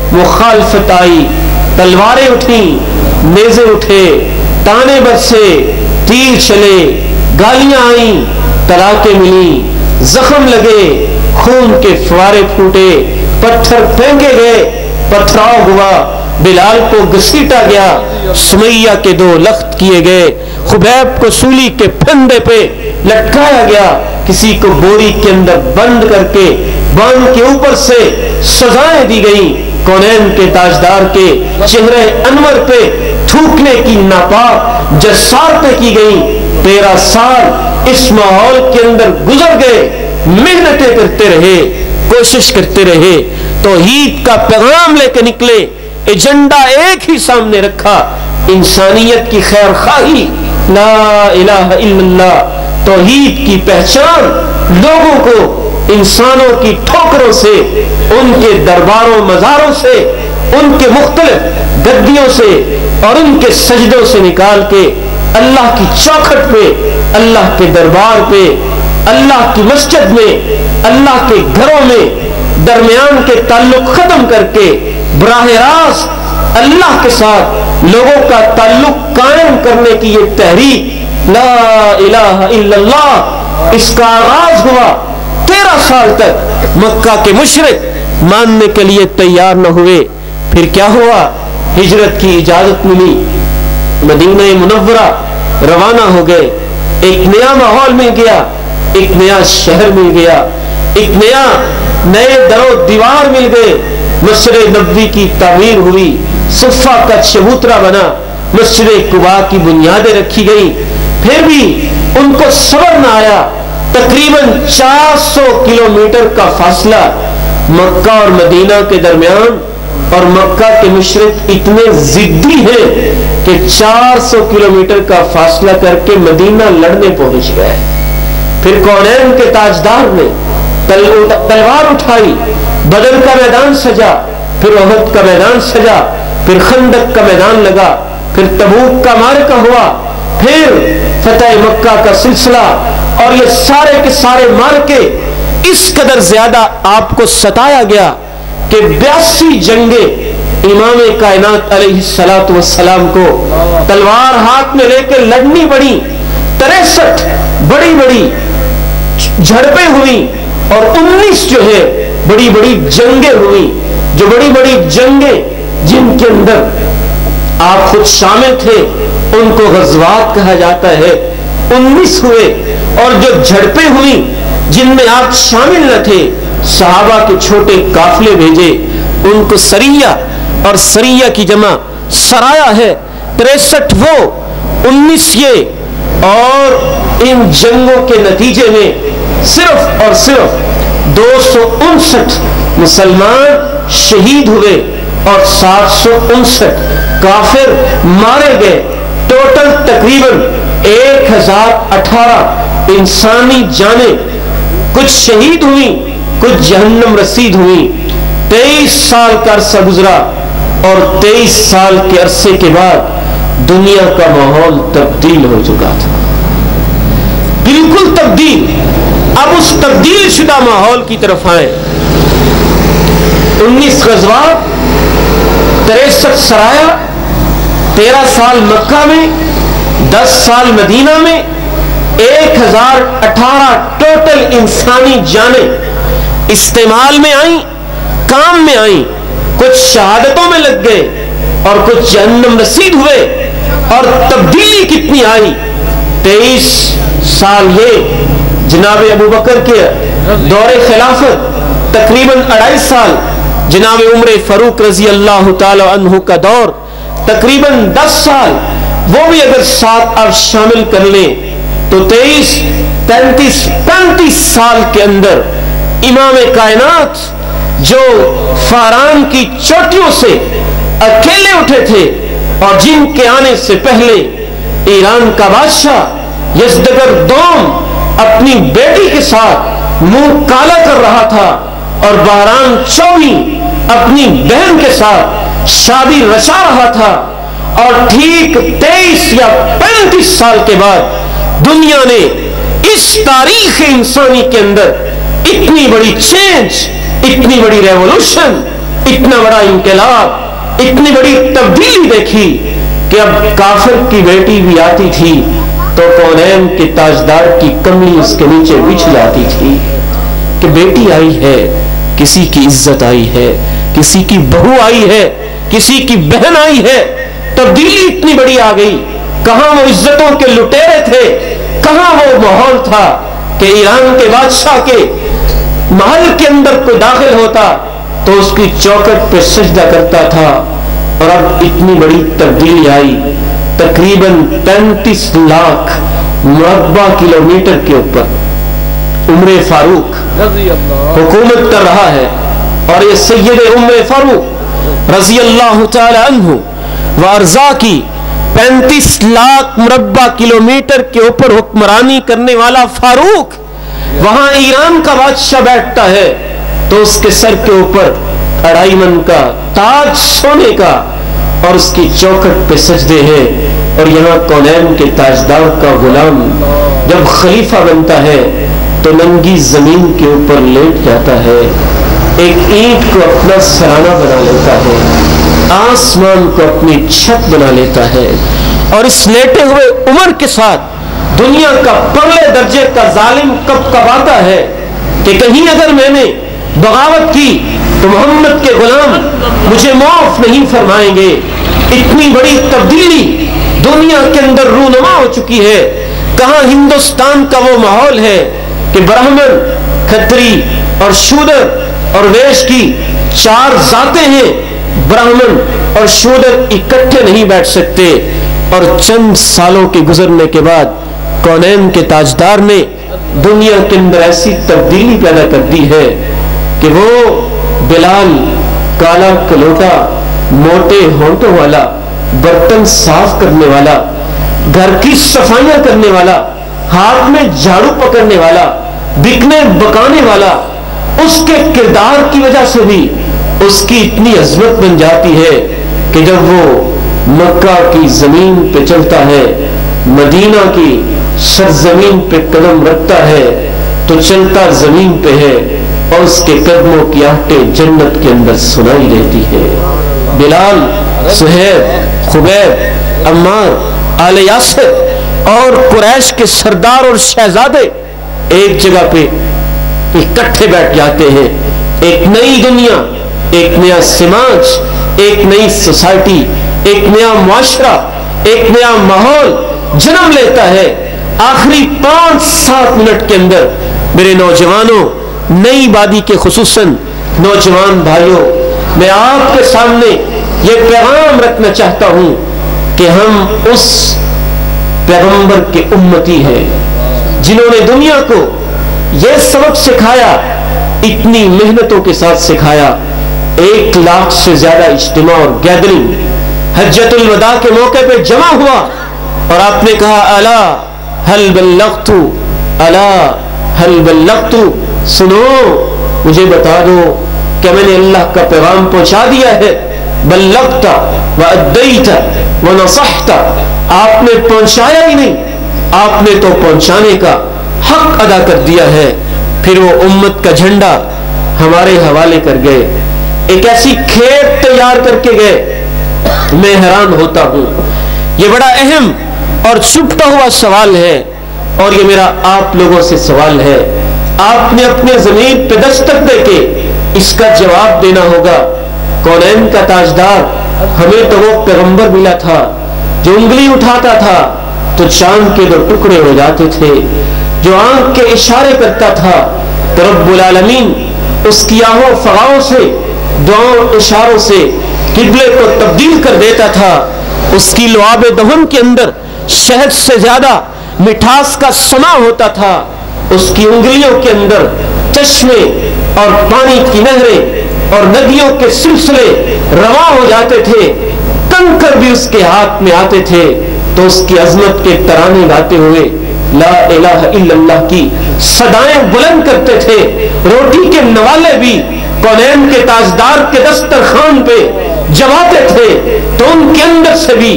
مخالفت آئی، تلواریں اٹھیں، نیزے اٹھے، تانے برسے، تیر چلے، گالیاں آئیں، طلاقیں ملی، زخم لگے، خون کے فوارے پھوٹے، پتھر پھینکے گئے، پتھراؤ ہوا، بلال کو گھسیٹا گیا، سمیہ کے دو لخت کیے گئے، خبیب کو سولی کے پھندے پہ لٹکایا گیا، کسی کو بوری کے اندر بند کر کے بان کے اوپر سے سزائیں دی گئیں. کونین کے تاجدار کے چہرے انور پہ تھوکنے کی ناپاک جسارتیں کی گئیں. تیرہ سال اس ماحول کے اندر گزر گئے، محنتیں کرتے رہے، کوشش کرتے رہے، توحید کا پیغام لے کے نکلے، ایجنڈا ایک ہی سامنے رکھا، انسانیت کی خیر خواہی، لا الہ الا اللہ، توحید کی پہچان، لوگوں کو انسانوں کی ٹھوکروں سے، ان کے درباروں مزاروں سے، ان کے مختلف گدیوں سے اور ان کے سجدوں سے نکال کے اللہ کی چوکھٹ پہ، اللہ کے دربار پہ، اللہ کی مسجد میں، اللہ کے گھروں میں درمیان کے تعلق ختم کر کے براہ راست اللہ کے ساتھ لوگوں کا تعلق قائم کرنے کی یہ تحریک لا الہ الا اللہ، اس کا آغاز ہوا. تیرہ سال تک مکہ کے مشرک ماننے کے لیے تیار نہ ہوئے، پھر کیا ہوا؟ ہجرت کی اجازت ملی، مدینہ منورہ روانہ ہو گئے، ایک نیا ماحول مل گیا، ایک نیا شہر مل گیا، ایک نیا نئے در و دیوار مل گئے. مسجد نبوی کی تعمیر ہوئی، صفہ کا چبوترا بنا، مسجد قباء کی بنیادیں رکھی گئی. پھر بھی ان کو صبر نہ آیا. تقریباً چار سو کلومیٹر کا فاصلہ مکہ اور مدینہ کے درمیان، اور مکہ کے مشرک اتنے ضدی ہیں کہ چار سو کلومیٹر کا فاصلہ کر کے مدینہ لڑنے پہنچ گئے. پھر کونین کے تاجدار نے تلوار اٹھائی، بدر کا میدان سجا، پھر احد کا میدان سجا، پھر خندق کا میدان لگا، پھر تبوک کا معرکہ ہوا، پھر فتح مکہ کا سلسلہ، اور یہ سارے کے سارے معرکے اس قدر زیادہ آپ کو ستایا گیا کہ بیاسی جنگیں امام کائنات علیہ الصلوۃ والسلام کو تلوار ہاتھ میں لے کے لڑنی پڑی، تریسٹھ بڑی بڑی جھڑپیں ہوئی، اور انیس جو ہے بڑی بڑی جنگیں ہوئی، جو بڑی بڑی جنگیں جن کے اندر آپ خود شامل تھے ان کو غزوات کہا جاتا ہے، انیس ہوئے، اور جو جھڑپیں ہوئی جن میں آپ شامل نہ تھے، صحابہ کے چھوٹے قافلے بھیجے، ان کو سریہ، اور سریہ کی جمع سرایا ہے، تریسٹھ وہ، انیس یہ، اور ان جنگوں کے نتیجے میں صرف اور صرف دو سو انسٹھ مسلمان شہید ہوئے اور سات سو انسٹھ کافر مارے گئے، ٹوٹل تقریباً ایک ہزار اٹھارہ انسانی جانیں کچھ شہید ہوئی، کچھ جہنم رسید ہوئی۔ تیئیس سال کا عرصہ گزرا، اور تیئیس سال کے عرصے کے بعد دنیا کا ماحول تبدیل ہو چکا تھا، بالکل تبدیل۔ اب اس تبدیل شدہ ماحول کی طرف آئے، انیس غزوات، تریسٹھ سرایا، تیرہ سال مکہ میں، دس سال مدینہ میں، ایک ہزار اٹھارہ ٹوٹل انسانی جانیں استعمال میں آئیں، کام میں آئیں، کچھ شہادتوں میں لگ گئے اور کچھ جہنم رسید ہوئے، اور تبدیلی کتنی آئی۔ تیئیس سال یہ جناب ابو بکر کے دور خلافت، تقریباً اڑائی سال جناب عمر فاروق رضی اللہ تعالی عنہ کا دور، تقریباً دس سال، وہ بھی اگر ساتھ آپ شامل کر لیں تو تیئیس تینتیس پینتیس سال کے اندر امام کائنات جو فاران کی چوٹیوں سے اکیلے اٹھے تھے، اور جن کے آنے سے پہلے ایران کا بادشاہ یزدگرد دوم اپنی بیٹی کے ساتھ منہ کالا کر رہا تھا، اور بہرام چوی اپنی بہن کے ساتھ شادی رچا رہا تھا، اور ٹھیک تیئیس یا پینتیس سال کے بعد دنیا نے اس تاریخ انسانی کے اندر اتنی بڑی چینج، اتنی بڑی ریولوشن، اتنا بڑا انقلاب، اتنی بڑی تبدیلی دیکھی کہ اب کافر کی بیٹی بھی آتی تھی تو کونین کے تاجدار کی کملی اس کے نیچے بچھ جاتی تھی کہ بیٹی آئی ہے، کسی کی عزت آئی ہے، کسی کی بہو آئی ہے، کسی کی بہن آئی ہے۔ تبدیلی اتنی بڑی آ گئی، کہاں وہ عزتوں کے لٹیرے تھے، کہاں وہ ماحول تھا کہ ایران کے بادشاہ کے محل کے اندر کوئی داخل ہوتا تو اس کی چوکٹ پہ سجدہ کرتا تھا، اور اب اتنی بڑی تبدیلی آئی، تقریباً پینتیس لاکھ مربع کلومیٹر کے اوپر عمر فاروق حکومت کر رہا ہے، اور یہ سید عمر فاروق رضی اللہ تعالی عنہ وارضا کی پینتیس لاکھ مربع کلومیٹر کے اوپر حکمرانی کرنے والا فاروق وہاں ایران کا بادشاہ بیٹھتا ہے تو اس کے سر کے اوپر اڑائی من کا تاج سونے کا، اور اس کی چوکٹ پہ سجدے ہیں، اور یہاں کونین کے تاجدار کا غلام جب خلیفہ بنتا ہے تو ننگی زمین کے اوپر لیٹ جاتا ہے، ایک اینٹ کو اپنا سرانہ بنا لیتا ہے، آسمان کو اپنی چھت بنا لیتا ہے، اور اس لیٹے ہوئے عمر کے ساتھ دنیا کا پرلے درجے کا ظالم کب کب آتا ہے کہ کہیں اگر میں نے بغاوت کی تو محمد کے غلام مجھے معاف نہیں فرمائیں گے۔ اتنی بڑی تبدیلی دنیا کے اندر رونما ہو چکی ہے۔ کہاں ہندوستان کا وہ ماحول ہے کہ برہمن، کھتری اور شودر اور ویش کی چار ذاتیں ہیں، برہمن اور شودر اکٹھے نہیں بیٹھ سکتے، اور چند سالوں کے گزرنے کے بعد کونین کے تاجدار نے دنیا کے اندر ایسی تبدیلی پیدا کر دی ہے کہ وہ بلال کالا کلوٹا، موٹے ہونٹوں والا، برتن صاف کرنے والا، گھر کی صفائیاں کرنے والا، ہاتھ میں جھاڑو پکڑنے والا، بکنے بکانے والا، اس کے کردار کی وجہ سے بھی اس کی اتنی عظمت بن جاتی ہے کہ جب وہ مکہ کی زمین پہ چلتا ہے، مدینہ کی سرزمین پہ قدم رکھتا ہے، تو چلتا زمین پہ ہے اور اس کے قدموں کی آہٹیں جنت کے اندر سنائی دیتی ہے۔ بلال، صہیب، خبیب، عمار، آل یاسر اور قریش کے سردار اور شہزادے ایک جگہ پہ اکٹھے بیٹھ جاتے ہیں۔ ایک نئی دنیا، ایک نیا سماج، ایک نئی سوسائٹی، ایک نیا معاشرہ، ایک نیا ماحول جنم لیتا ہے۔ آخری پانچ سات منٹ کے اندر میرے نوجوانوں، نئی بادی کے خصوصاً نوجوان بھائیوں، میں آپ کے سامنے یہ پیغام رکھنا چاہتا ہوں کہ ہم اس پیغمبر کے امتی ہیں جنہوں نے دنیا کو یہ سبق سکھایا، اتنی محنتوں کے ساتھ سکھایا۔ ایک لاکھ سے زیادہ اجتماع اور گیدرنگ حجۃ الوداع کے موقع پہ جمع ہوا اور آپ نے کہا الا هل بلغت، الا هل بلغت، سنو مجھے بتا دو کہ میں نے اللہ کا پیغام پہنچا دیا ہے۔ بلغت وادیت ونصحت، آپ نے پہنچایا ہی نہیں، آپ نے تو پہنچانے کا حق ادا کر دیا ہے۔ پھر وہ امت کا جھنڈا ہمارے حوالے کر گئے، ایک ایسی کھیپ تیار کر کے گئے۔ میں حیران ہوتا ہوں، یہ بڑا اہم اور چھپا ہوا سوال ہے، اور یہ میرا آپ لوگوں سے سوال ہے۔ آپ نے اپنے ضمیر پہ دستک دے کے اس کا جواب دینا ہوگا۔ کونین کا تاجدار، ہمیں تو وہ پیغمبر ملا تھا جو انگلی اٹھاتا تھا تو چاند کے دو ٹکڑے ہو جاتے تھے، جو آنکھ کے اشارے کرتا تھا تو رب العالمین اس کی آہوں فغاؤں سے، دعاؤں اشاروں سے قبلے کو تبدیل کر دیتا تھا۔ اس کی لعاب دہن کے اندر شہد سے زیادہ مٹھاس کا سما ہوتا تھا۔ اس کی انگلیوں کے اندر چشمے اور پانی کی نہریں اور ندیوں کے سلسلے رواں ہو جاتے تھے، کنکر بھی اس کے ہاتھ میں آتے تھے تو اس کی عظمت کے ترانے گاتے ہوئے لا الہ الا اللہ کی صدائیں بلند کرتے تھے۔ روٹی کے نوالے بھی کونین کے تاجدار کے دسترخوان پہ جماتے تھے تو ان کے اندر سے بھی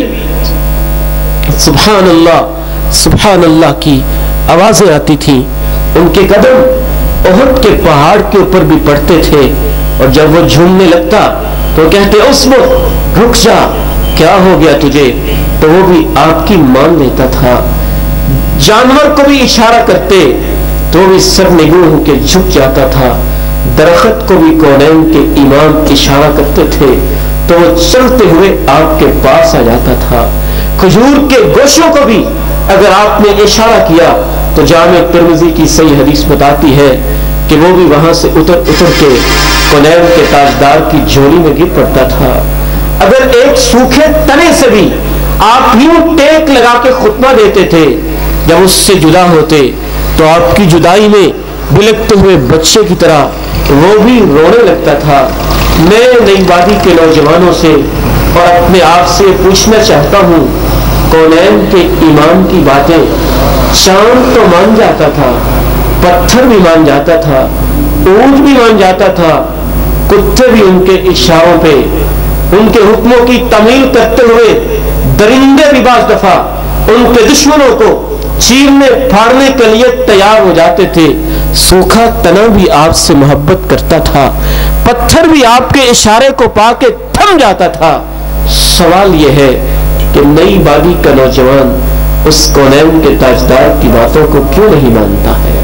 سبحان اللہ سبحان اللہ کی آوازیں آتی تھیں۔ ان کے قدم احد کے پہاڑ کے اوپر بھی پڑتے تھے، اور جب وہ جھومنے لگتا تو کہتے اس وقت رک جا، کیا ہو گیا تجھے، تو وہ بھی آپ کی مان لیتا تھا۔ جانور کو بھی اشارہ کرتے تو وہ بھی سر نگو ہو کے جھک جاتا تھا۔ درخت کو بھی کونین کے امام اشارہ کرتے تھے تو وہ چلتے ہوئے آپ کے پاس آ جاتا تھا۔ کھجور کے گوشوں کو بھی اگر آپ نے اشارہ کیا تو جامع ترمذی کی صحیح حدیث بتاتی ہے کہ وہ بھی وہاں سے اتر اتر کے کونین کے تاجدار کی جھولی میں گر پڑتا تھا۔ اگر ایک سوکھے تنے سے بھی آپ یوں ٹیک لگا کے خطبہ دیتے تھے، جب اس سے جدا ہوتے تو آپ کی جدائی میں بلکتے ہوئے بچے کی طرح وہ بھی رونے لگتا تھا۔ میں نئی وادی کے نوجوانوں سے اور اپنے آپ سے پوچھنا چاہتا ہوں، کونین کے امام کی باتیں چاند تو مان جاتا تھا، پتھر بھی مان جاتا تھا، اونٹ بھی مان جاتا تھا، کتے بھی ان کے اشاروں پہ ان کے حکموں کی تعمیل کرتے ہوئے درندے بھی بعض دفعہ ان کے دشمنوں کو چیرنے پھاڑنے کے لیے تیار ہو جاتے تھے۔ سوکھا تنا بھی آپ سے محبت کرتا تھا، پتھر بھی آپ کے اشارے کو پا کے تھم جاتا تھا۔ سوال یہ ہے کہ نئی وادی کا نوجوان اس کونین کے تاجدار کی باتوں کو کیوں نہیں مانتا ہے؟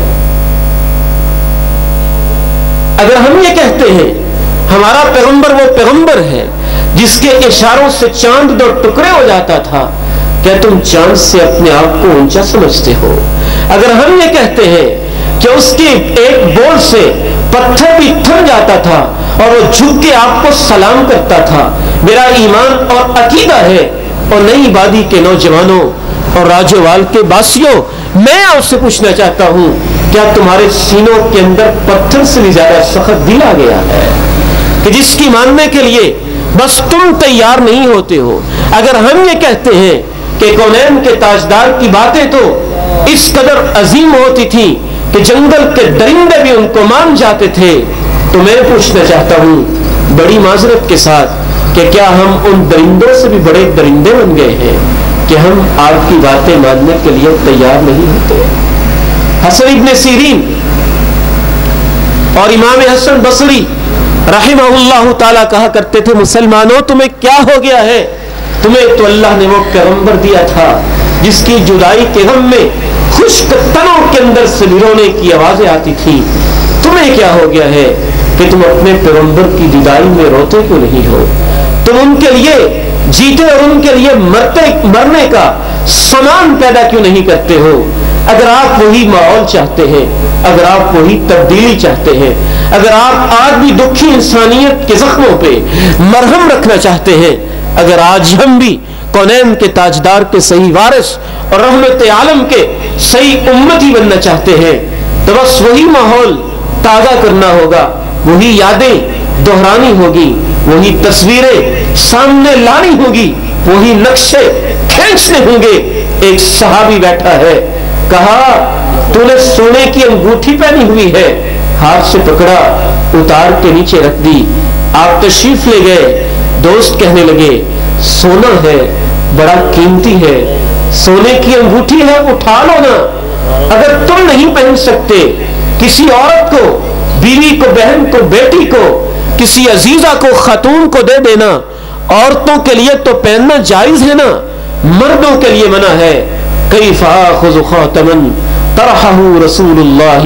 اگر ہم یہ کہتے ہیں ہمارا پیغمبر وہ پیغمبر ہے جس کے اشاروں سے چاند دو ٹکڑے ہو جاتا تھا، کیا تم چاند سے اپنے آپ کو اونچا سمجھتے ہو؟ اگر ہم یہ کہتے ہیں کہ اس کی ایک بول سے پتھر بھی تھم جاتا تھا اور وہ جھک کے آپ کو سلام کرتا تھا، میرا ایمان اور عقیدہ ہے، اور نئی وادی کے نوجوانوں اور راجوال کے باسیوں، میں آپ سے پوچھنا چاہتا ہوں، کیا تمہارے سینوں کے اندر پتھر سے بھی زیادہ سخت دل آ گیا ہے کہ جس کی ماننے کے لیے بس تم تیار نہیں ہوتے ہو؟ اگر ہم یہ کہتے ہیں کہ کونین کے تاجدار کی باتیں تو اس قدر عظیم ہوتی تھی کہ جنگل کے درندے بھی ان کو مان جاتے تھے، تو میں پوچھنا چاہتا ہوں بڑی معذرت کے ساتھ کہ کیا ہم ان درندوں سے بھی بڑے درندے بن گئے ہیں کہ ہم آپ کی باتیں ماننے کے لیے تیار نہیں ہوتے؟ حسن ابن سیرین اور امام حسن بصری رحمہ اللہ تعالیٰ کہا کرتے تھے، مسلمانوں تمہیں کیا ہو گیا ہے؟ تمہیں تو اللہ نے وہ پیغمبر دیا تھا جس کی جدائی کے غم میں خشک تنوں کے اندر سے رونے کی آوازیں آتی تھی، تمہیں کیا ہو گیا ہے کہ تم اپنے پیغمبر کی جدائی میں روتے کیوں نہیں ہو؟ تم ان کے لیے جیتے اور ان کے لیے مرتے مرنے کا سامان پیدا کیوں نہیں کرتے ہو؟ اگر آپ وہی ماحول چاہتے ہیں، اگر آپ وہی تبدیلی چاہتے ہیں، اگر آپ آج بھی دکھی انسانیت کے زخموں پہ مرہم رکھنا چاہتے ہیں، اگر آج ہم بھی کونین کے تاجدار کے صحیح وارث اور رحمت عالم کے صحیح امتی بننا چاہتے ہیں، تو بس وہی ماحول تازہ کرنا ہوگا، وہی یادیں دہرانی ہوگی، وہی تصویریں سامنے لانی ہوگی، وہی نقشے کھینچنے ہوں گے۔ ایک صحابی بیٹھا ہے، کہا تو نے سونے کی انگوٹھی پہنی ہوئی ہے، ہاتھ سے پکڑا، اتار کے نیچے رکھ دی۔ آپ تشریف لے گئے، دوست کہنے لگے سونا ہے بڑا قیمتی ہے، سونے کی انگوٹھی ہے اٹھا لو نا، اگر تم نہیں پہن سکتے کسی عورت کو، بیوی کو، بہن کو، بیٹی کو، کسی عزیزہ کو، خاتون کو دے دینا، عورتوں کے لیے تو پہننا جائز ہے نا، مردوں کے لیے منع ہے۔ کیف آخذ خاتما طرحہ رسول اللہ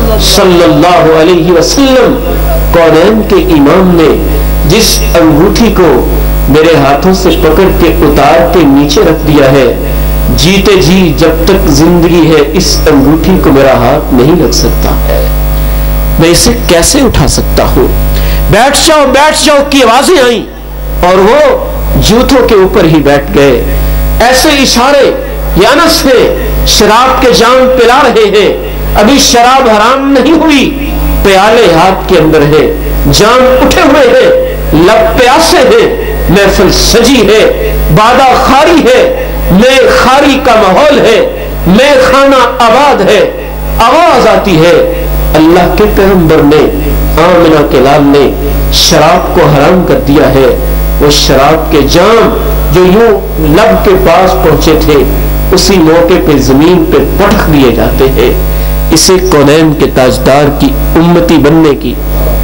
صلی اللہ علیہ وسلم، کونین کے امام نے جس انگوٹھی کو میرے ہاتھوں سے پکڑ کے اتار کے نیچے رکھ دیا ہے، جیتے جی جب تک زندگی ہے اس انگوٹھی کو میرا ہاتھ نہیں لگ سکتا ہے، میں اسے کیسے اٹھا سکتا ہوں؟ بیٹھ جاؤ بیٹھ جاؤ کی آوازیں آئیں اور وہ جوتوں کے اوپر ہی بیٹھ گئے۔ ایسے اشارے یانس ہے، شراب کے جام پلا رہے ہیں، ابھی شراب حرام نہیں ہوئی، پیالے ہاتھ کے اندر ہے، جام اٹھے ہوئے ہیں، لب پیاسے ہیں، محفل سجی ہے، بادہ خاری ہے، میں خاری کا ماحول ہے، میں خانہ آباد ہے، آواز آتی ہے اللہ کے پیغمبر نے، آمنہ کے لال نے شراب کو حرام کر دیا ہے۔ وہ شراب کے جام جو یوں لب کے پاس پہنچے تھے اسی موقع پہ زمین پہ پٹک دیے جاتے ہیں۔ اسے کونین کے تاجدار کی امتی بننے کی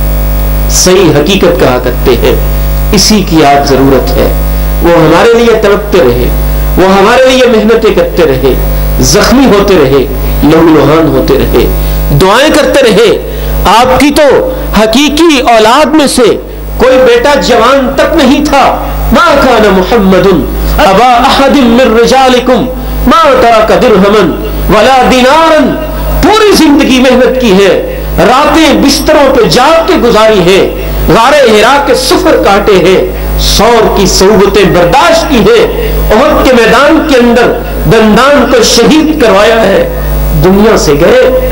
صحیح حقیقت کہا کرتے ہیں۔ اسی کی آج ضرورت ہے، وہ ہمارے لیے تڑپتے رہے، وہ ہمارے لیے محنتیں کرتے رہے، زخمی ہوتے رہے، لہو لہان ہوتے رہے، دعائیں کرتے رہے۔ آپ کی تو حقیقی اولاد میں سے کوئی بیٹا جوان تک نہیں تھا۔ ما کان محمد ابا احد من رجالکم ما ترک درہما ولا دینارا، پوری زندگی محنت کی ہے، راتیں بستروں پہ جاگ کے گزاری ہے، غار حرا کے سفر کاٹے ہیں، سور کی صعوبتیں برداشت کی ہے، احد کے میدان کے اندر دندان کو شہید کروایا ہے، دنیا سے گئے،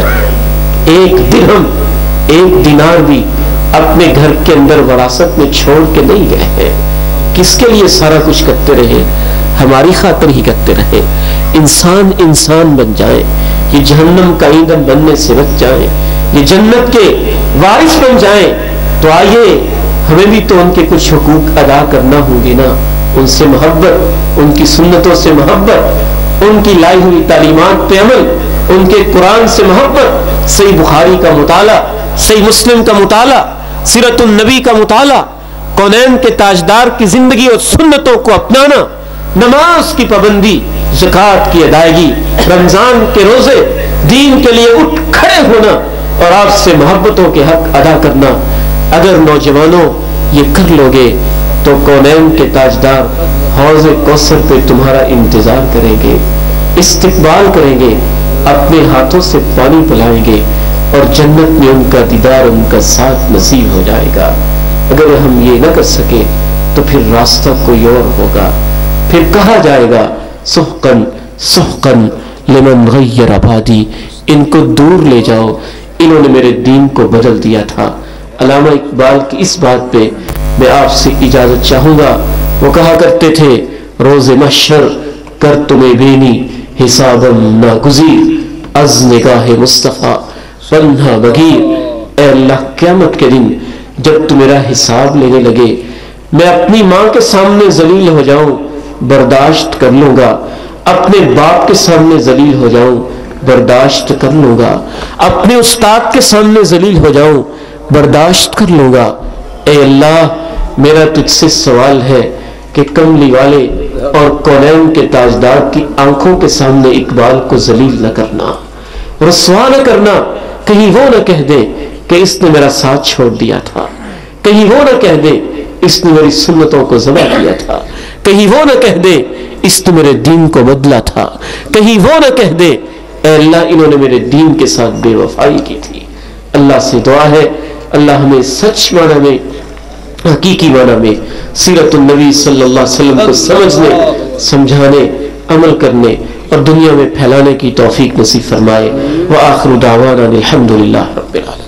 ایک درہم ایک دینار بھی اپنے گھر کے اندر وراثت میں چھوڑ کے نہیں گئے ہیں۔ کس کے لیے سارا کچھ کرتے رہے؟ ہماری خاطر ہی کرتے رہے۔ انسان انسان بن جائیں، یہ جہنم کا ایندھن بننے سے بچ جائیں، یہ جنت کے وارث بن جائیں، تو آئیے ہمیں بھی تو ان کے کچھ حقوق ادا کرنا ہوں گے نا، ان سے محبت، ان کی سنتوں سے محبت، ان کی لائی ہوئی تعلیمات پہ عمل، ان کے قرآن سے محبت، صحیح بخاری کا مطالعہ، صحیح مسلم کا مطالعہ، سیرت النبی کا مطالعہ، کونین کے تاجدار کی زندگی اور سنتوں کو اپنانا، نماز کی پابندی، زکوٰۃ کی ادائیگی، رمضان کے روزے، دین کے لیے اٹھ کھڑے ہونا اور آپ سے محبتوں کے حق ادا کرنا۔ اگر نوجوانوں یہ کر لو گے تو کونین کے تاجدار حوض کوثر پہ تمہارا انتظار کریں گے، استقبال کریں گے، اپنے ہاتھوں سے پانی پلائیں گے اور جنت میں ان کا دیدار، ان کا ساتھ نصیب ہو جائے گا۔ اگر ہم یہ نہ کر سکے تو پھر راستہ کوئی اور ہوگا، پھر کہا جائے گا سحقن سحقن لمن غیر آبادی، ان کو دور لے جاؤ، انہوں نے میرے دین کو بدل دیا تھا۔ علامہ اقبال کی اس بات پہ میں آپ سے اجازت چاہوں گا، وہ کہا کرتے تھے روز محشر کر تمہیں بینی حسابم ناگزیر، از نگاہ مصطفیٰ बंधा बगीर। ए अल्लाह, क़यामत के दिन जब तू मेरा हिसाब लेने लगे, मैं अपनी माँ के सामने जलील हो जाऊं, बर्दाश्त कर लूंगा। अपने बाप के सामने जलील हो जाऊं, बर्दाश्त कर लूंगा। अपने उस्ताद के सामने जलील हो जाऊं, बर्दाश्त कर लूंगा। ए अल्लाह, मेरा तुझसे सवाल है कि कमली वाले और कौनैन के ताजदार की आंखों के सामने इकबाल को जलील न करना, रसवा न करना। कहीं वो न कह दे कि इसने मेरा साथ छोड़ दिया था, कहीं वो न कह दे इसने मेरी सुन्नतों को ज़बा किया था, कहीं वो न कह दे इसने मेरे दीन को बदला था, कहीं वो न कह दे ऐ अल्लाह इन्होंने मेरे दीन के साथ बेवफाई की थी। अल्लाह से दुआ है, अल्लाह हमें सच माना में, हकीकी माना में सीरतुन नबी सल्लल्लाहु अलैहि वसल्लम को समझने, समझाने, अमल करने और दुनिया में फैलाने की तौफीक नसीब फरमाए। व आखिरु दावाना अनिल हम्दुलिल्लाह रब्बिल आलमीन।